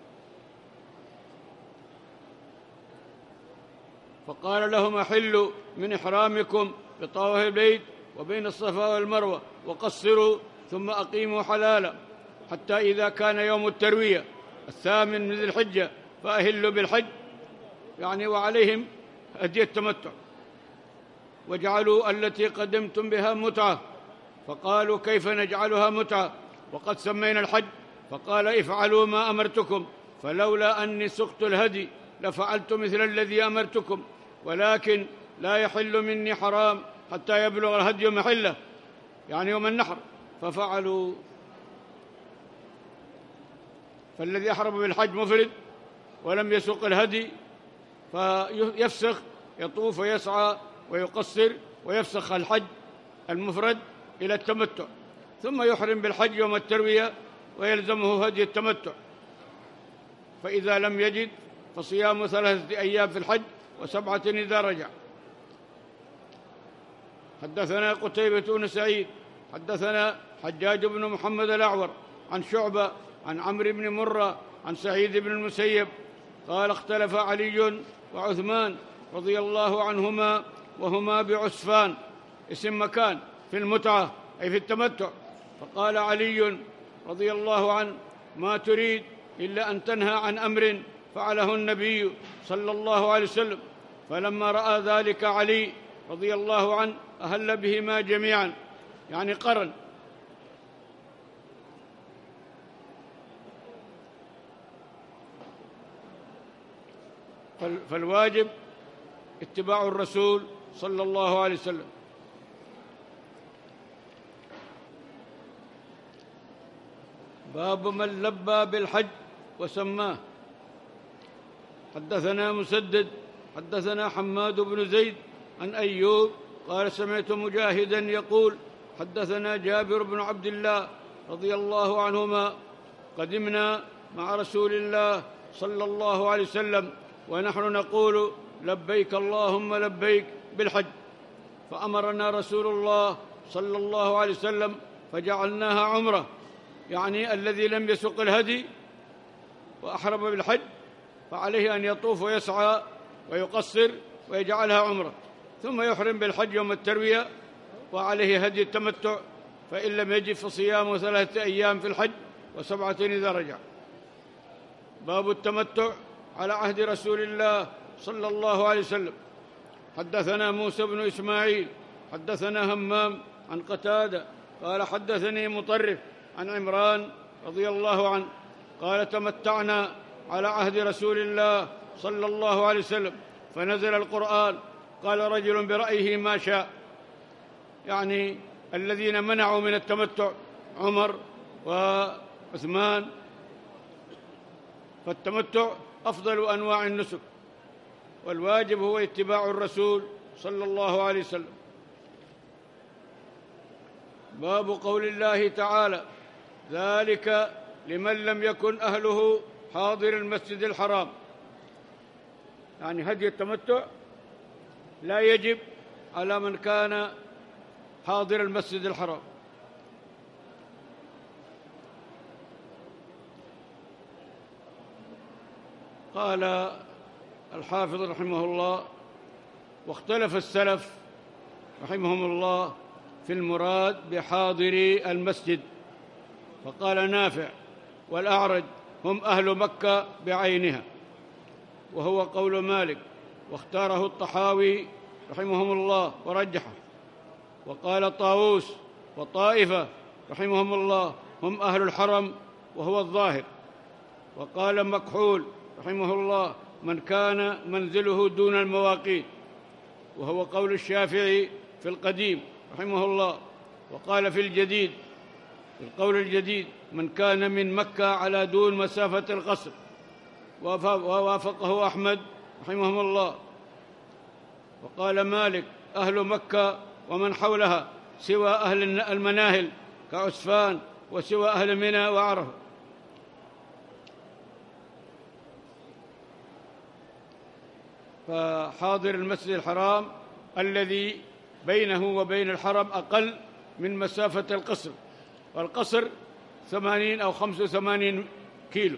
فقال لهم: أحلوا من إحرامكم بطواف البيت وبين الصفا والمروة، وقصروا ثم أقيموا حلالا، حتى إذا كان يوم التروية 8 من ذي الحجة فأهلوا بالحج، يعني وعليهم هدي التمتع، وجعلوا التي قدمتم بها متعة. فقالوا: كيف نجعلها متعة وقد سمينا الحج؟ فقال: افعلوا ما أمرتكم، فلولا أني سقت الهدي لفعلت مثل الذي أمرتكم، ولكن لا يحل مني حرام حتى يبلغ الهدي محله، يعني يوم النحر، ففعلوا. فالذي أحرم بالحج مفرد ولم يسق الهدي فيفسخ، يطوف ويسعى ويقصر ويفسخ الحج المفرد إلى التمتع، ثم يحرم بالحج يوم التروية ويلزمه هدي التمتع. فإذا لم يجد فصيام 3 أيام في الحج و7 إذا رجع. حدثنا قتيبة بن سعيد حدثنا حجاج بن محمد الأعور عن شعبة عن عمرو بن مرة عن سعيد بن المسيب قال: اختلف علي وعثمان رضي الله عنهما وهما بعسفان، اسم مكان، في المتعة أي في التمتع. فقال علي رضي الله عنه: ما تريد إلا أن تنهى عن أمر فعله النبي صلى الله عليه وسلم. فلما رأى ذلك علي رضي الله عنه أهل بهما جميعا، يعني قرن. فالواجب اتباع الرسول صلى الله عليه وسلم. باب من لبى بالحج وسماه. حدثنا مسدد حدثنا حماد بن زيد عن أيوب قال: سمعت مجاهدا يقول: حدثنا جابر بن عبد الله رضي الله عنهما: قدمنا مع رسول الله صلى الله عليه وسلم ونحن نقول: لبيك اللهم لبيك بالحج، فأمرنا رسول الله صلى الله عليه وسلم فجعلناها عمرة، يعني الذي لم يسق الهدي وأحرم بالحج فعليه أن يطوف ويسعى ويقصر ويجعلها عمرة، ثم يحرم بالحج يوم التروية وعليه هدي التمتع، فإن لم يجد فصيام 3 أيام في الحج و7 إذا رجع. باب التمتع على عهد رسول الله صلى الله عليه وسلم. حدثنا موسى بن إسماعيل حدثنا همام عن قتادة قال: حدثني مطرف عن عمران رضي الله عنه قال: تمتعنا على عهد رسول الله صلى الله عليه وسلم فنزل القرآن. قال رجل برأيه ما شاء، يعني الذين منعوا من التمتع عمر وعثمان، فالتمتع أفضل أنواع النسك. والواجب هو اتباع الرسول صلى الله عليه وسلم. باب قول الله تعالى: ذلك لمن لم يكن أهله حاضر المسجد الحرام. يعني هدي التمتع لا يجب على من كان حاضر المسجد الحرام. قال الحافظ رحمه الله: واختلف السلف رحمهم الله في المراد بحاضري المسجد، فقال نافع والأعرج: هم أهل مكة بعينها، وهو قول مالك، واختاره الطحاوي رحمهم الله ورجحه. وقال طاووس وطائفة رحمهم الله: هم أهل الحرم، وهو الظاهر. وقال مكحول رحمه الله: من كان منزله دون المواقيت، وهو قول الشافعي في القديم رحمه الله. وقال في الجديد، في القول الجديد: من كان من مكة على دون مسافة القصر، ووافقه أحمد رحمه الله. وقال مالك: أهل مكة ومن حولها سوى أهل المناهل كعسفان، وسوى أهل منى وعرفة. فحاضر المسجد الحرام الذي بينه وبين الحرم أقل من مسافة القصر، والقصر 80 أو 85 كيلو.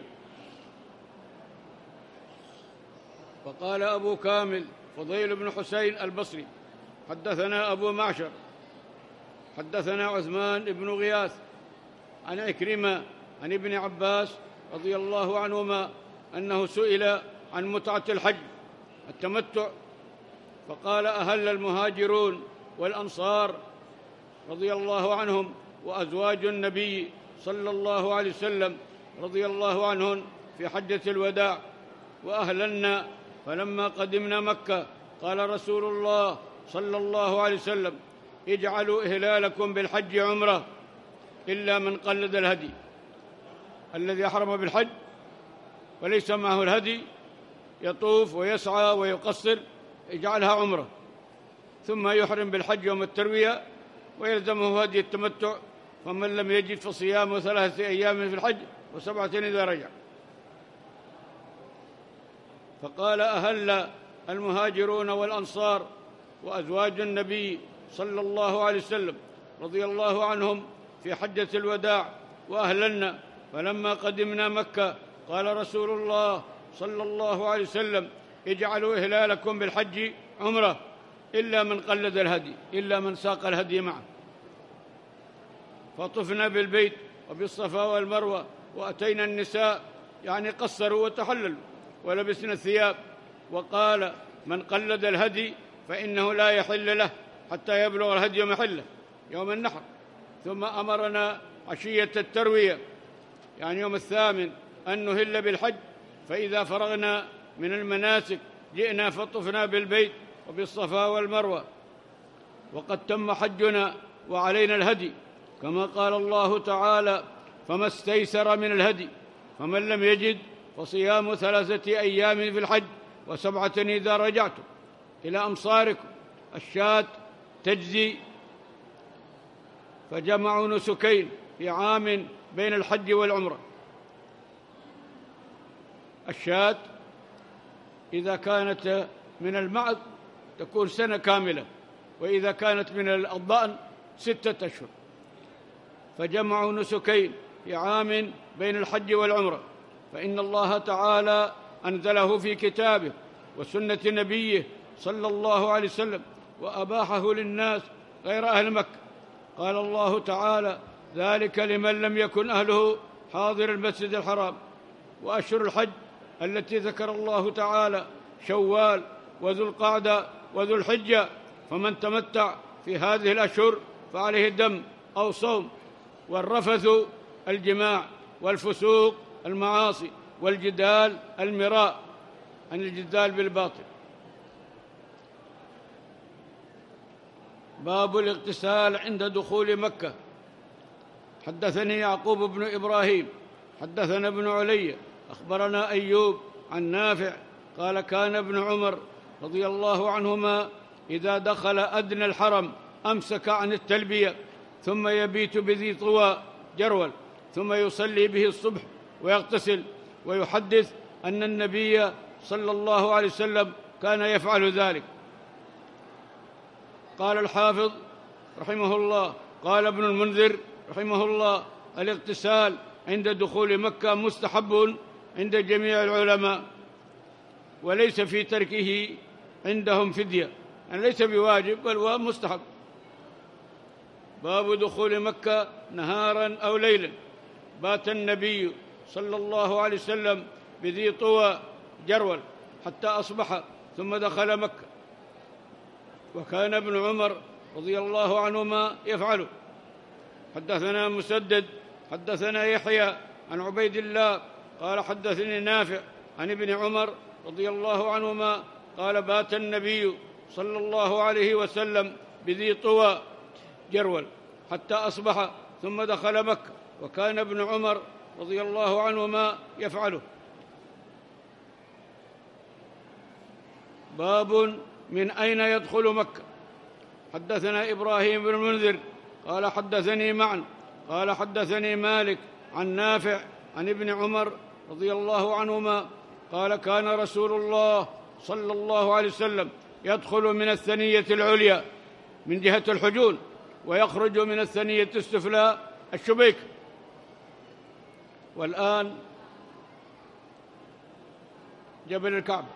وقال أبو كامل فضيل بن حسين البصري: حدثنا أبو معشر حدثنا عثمان بن غياث عن عكرمة عن ابن عباس رضي الله عنهما أنه سئل عن متعة الحج التمتع، فقال: أهل المهاجرون والأنصار رضي الله عنهم وأزواج النبي صلى الله عليه وسلم رضي الله عنهن في حجة الوداع، وأهللنا، فلما قدمنا مكة قال رسول الله صلى الله عليه وسلم: اجعلوا إهلالكم بالحج عمرة إلا من قلد الهدي. الذي أحرم بالحج وليس معه الهدي يطوف ويسعى ويقصر، اجعلها عمرة، ثم يحرم بالحج يوم التروية ويلزمه هدي التمتع. فمن لم يجد فصيام 3 أيام في الحج و7 إذا رجع. فقال: أهل المهاجرون والأنصار وأزواج النبي صلى الله عليه وسلم رضي الله عنهم في حجة الوداع، وأهللنا، فلما قدمنا مكة قال رسول الله صلى الله عليه وسلم: اجعلوا إهلالكم بالحج عمرة إلا من قلد الهدي، إلا من ساق الهدي معه. فطفنا بالبيت وبالصفا والمروة، وأتينا النساء، يعني قصروا وتحللوا، ولبسنا الثياب. وقال: من قلد الهدي فإنه لا يحل له حتى يبلغ الهدي محله يوم النحر. ثم أمرنا عشية التروية، يعني يوم 8، أن نهل بالحج، فإذا فرغنا من المناسك جئنا فطفنا بالبيت وبالصفا والمروة، وقد تم حجنا وعلينا الهدي، كما قال الله تعالى: فما استيسر من الهدي، فمن لم يجد فصيام 3 أيام في الحج و7 إذا رجعتم إلى أمصاركم. الشاة تجزي، فجمعوا نسكين في عام بين الحج والعمرة. الشاة إذا كانت من المعز تكون سنة كاملة، وإذا كانت من الضأن 6 أشهر. فجمعوا نسكين في عام بين الحج والعمرة، فإن الله تعالى أنزله في كتابه وسنة نبيه صلى الله عليه وسلم، وأباحه للناس غير أهل مكة. قال الله تعالى: ذلك لمن لم يكن أهله حاضر المسجد الحرام. وأشهر الحج التي ذكر الله تعالى شوال وذو القعدة وذو الحجة، فمن تمتع في هذه الأشهر فعليه الدم أو صوم. والرفث الجماع، والفسوق المعاصي، والجدال المراء، عن الجدال بالباطل. باب الاغتسال عند دخول مكة. حدثني يعقوب بن إبراهيم حدثنا ابن علي أخبرنا أيوب عن نافع قال: كان ابن عمر رضي الله عنهما إذا دخل أدنى الحرم أمسك عن التلبية، ثم يبيت بذي طوى جرول، ثم يصلي به الصبح ويغتسل، ويحدث أن النبي صلى الله عليه وسلم كان يفعل ذلك. قال الحافظ رحمه الله: قال ابن المنذر رحمه الله: الاغتسال عند دخول مكة مستحب عند جميع العلماء، وليس في تركه عندهم فدية، يعني ليس بواجب بل هو مستحب. باب دخول مكة نهارا أو ليلا. بات النبي صلى الله عليه وسلم بذي طوى جرول حتى أصبح، ثم دخل مكة، وكان ابن عمر رضي الله عنهما يفعله. حدثنا مسدد حدثنا يحيى عن عبيد الله قال حدثني نافع عن ابن عمر رضي الله عنهما قال: بات النبي صلى الله عليه وسلم بذي طوى جرول حتى أصبح، ثم دخل مكة، وكان ابن عمر رضي الله عنهما يفعله. باب من أين يدخل مكة. حدثنا إبراهيم بن المنذر قال حدثني معن قال حدثني مالك عن نافع عن ابن عمر رضي الله عنهما قال: كان رسول الله صلى الله عليه وسلم يدخل من الثنية العليا من جهة الحجون، ويخرج من الثنية السفلى الشبيك. والآن جبل الكعبة.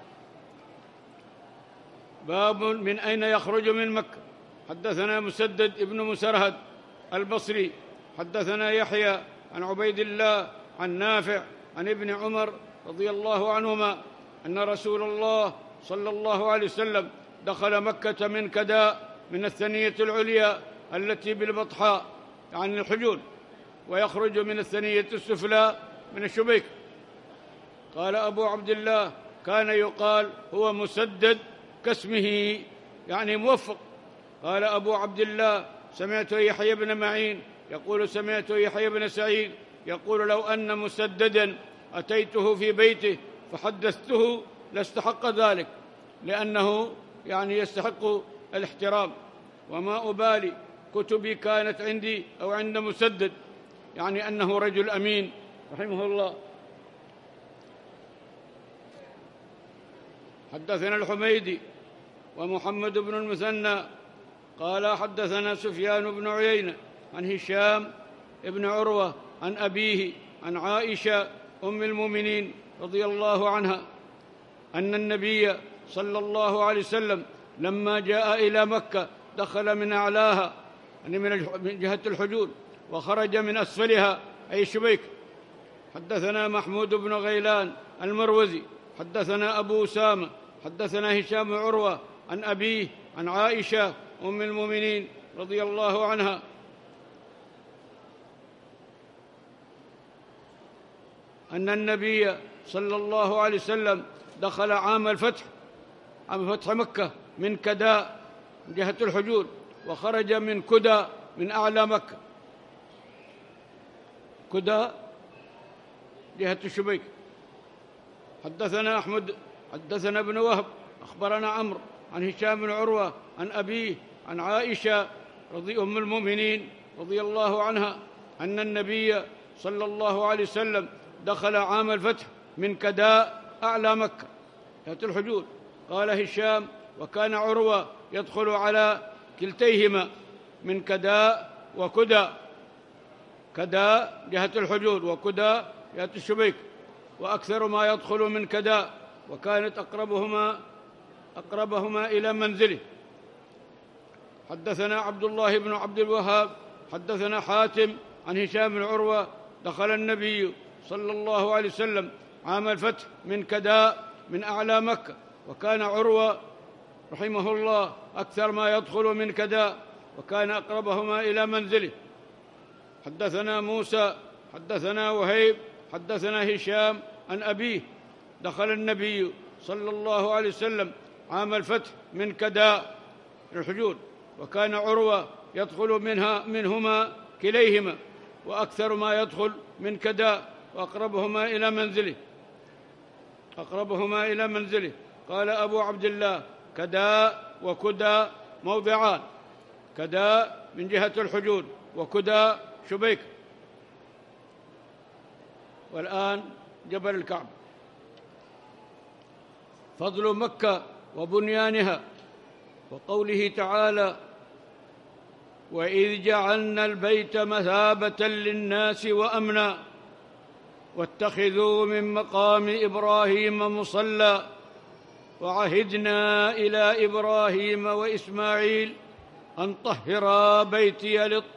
باب من أين يخرج من مكة. حدثنا مسدد ابن مسرهد البصري حدثنا يحيى عن عبيد الله عن نافع عن ابن عمر رضي الله عنهما أن رسول الله صلى الله عليه وسلم دخل مكة من كداء من الثنية العليا التي بالبطحاء عن الحجون، ويخرج من الثنية السفلى من الشبيك. قال أبو عبد الله: كان يقال هو مسدد كاسمه، يعني موفق. قال أبو عبد الله: سمعت يحيى بن معين يقول: سمعت يحيى بن سعيد يقول: لو أن مسددا أتيته في بيته فحدثته لاستحق ذلك، لأنه يعني يستحق الاحترام. وما أبالي كتبي كانت عندي أو عند مسدد، يعني أنه رجل أمين رحمه الله. حدثنا الحميدي ومحمد بن المثنى قال حدثنا سفيان بن عيينة عن هشام بن عروة عن أبيه عن عائشة أم المؤمنين رضي الله عنها أن النبي صلى الله عليه وسلم لما جاء إلى مكة دخل من أعلاها، يعني من جهة الحجون، وخرج من أسفلها أي الشبيك. حدثنا محمود بن غيلان المروزي حدثنا أبو أسامة حدثنا هشام بن عروة عن أبيه عن عائشة أم المؤمنين رضي الله عنها أن النبي صلى الله عليه وسلم دخل عام الفتح، عام فتح مكة، من كداء من جهة الحجون، وخرج من كدى من أعلى مكة. كدى جهة الشبيك. حدثنا أحمد حدثنا ابن وهب أخبرنا عمرو عن هشام بن عروة عن أبيه عن عائشة أم المؤمنين رضي الله عنها أن النبي صلى الله عليه وسلم دخل عام الفتح من كداء أعلى مكة جهة الحجون. قال هشام: وكان عروة يدخل على كلتيهما من كداء وكدى، كداء جهة الحجون وكدى جهة الشبيك، وأكثر ما يدخل من كداء، وكانت أقربهما إلى منزله. حدثنا عبد الله بن عبد الوهاب حدثنا حاتم عن هشام بن عروة دخل النبي صلى الله عليه وسلم عام الفتح من كداء من أعلى مكة، وكان عروة رحمه الله أكثر ما يدخل من كداء، وكان أقربهما إلى منزله. حدثنا موسى حدثنا وهيب حدثنا هشام عن أبيه دخل النبي صلى الله عليه وسلم عام الفتح من كداء الحجون، وكان عروة يدخل منهما كليهما، وأكثر ما يدخل من كداء، وأقربهما إلى منزله. قال أبو عبد الله: كداء وكدى موضعان، كداء من جهة الحجون وكدى شبيك، والآن جبل الكعبة. فضل مكة وبنيانها، وقوله تعالى: وإذ جعلنا البيت مثابة للناس وأمنا واتخذوا من مقام إبراهيم مصلى وعهدنا إلى إبراهيم وإسماعيل أن طهرا بيتي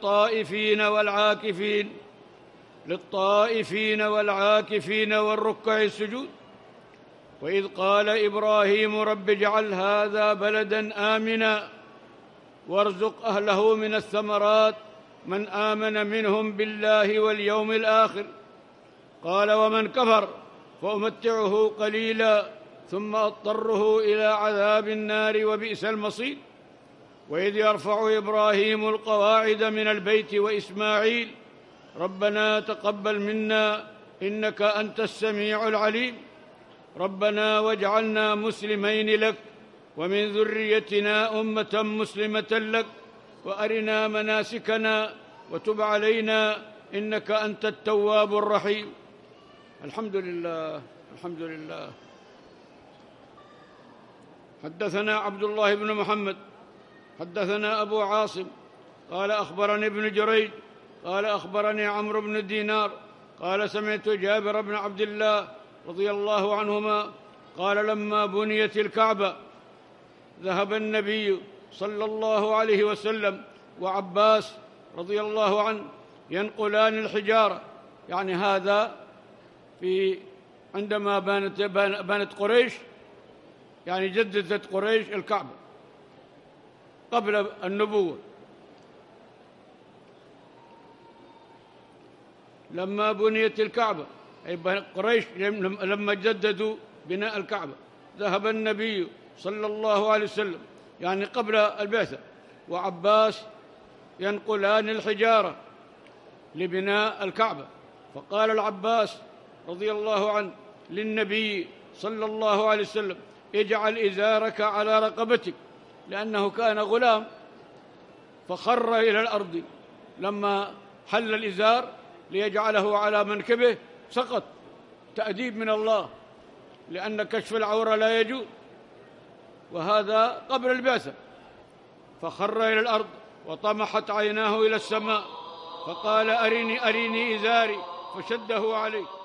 للطائفين والعاكفين والركع السجود. وإذ قال إبراهيم: رب اجعل هذا بلدا آمنا وارزق أهله من الثمرات من آمن منهم بالله واليوم الآخر. قال: ومن كفر فأمتعه قليلا ثم أضطره إلى عذاب النار وبئس المصير. وإذ يرفع إبراهيم القواعد من البيت وإسماعيل ربنا تقبل منا إنك أنت السميع العليم ربنا واجعلنا مسلمين لك ومن ذريتنا أمة مسلمة لك وأرنا مناسكنا وتب علينا إنك أنت التواب الرحيم. الحمد لله الحمد لله. حدثنا عبد الله بن محمد حدثنا أبو عاصم قال أخبرني ابن جريج قال أخبرني عمرو بن دينار قال سمعت جابر بن عبد الله رضي الله عنهما قال لما بنيت الكعبة ذهب النبي صلى الله عليه وسلم وعباس رضي الله عنه ينقلان الحجارة، يعني هذا عندما بانت قريش، يعني جددت قريش الكعبة قبل النبوة. لما بنيت الكعبة أي قريش لما جددوا بناء الكعبة ذهب النبي صلى الله عليه وسلم يعني قبل البعثة وعباس ينقلان الحجارة لبناء الكعبة. فقال العباس رضي الله عنه للنبي صلى الله عليه وسلم اجعل إزارك على رقبتك، لأنه كان غلام فخر إلى الأرض لما حل الإزار ليجعله على منكبه سقط، تأديب من الله لأن كشف العورة لا يجوز، وهذا قبل البعثة. فخر إلى الأرض وطمحت عيناه إلى السماء فقال أرني إزاري فشده عليه.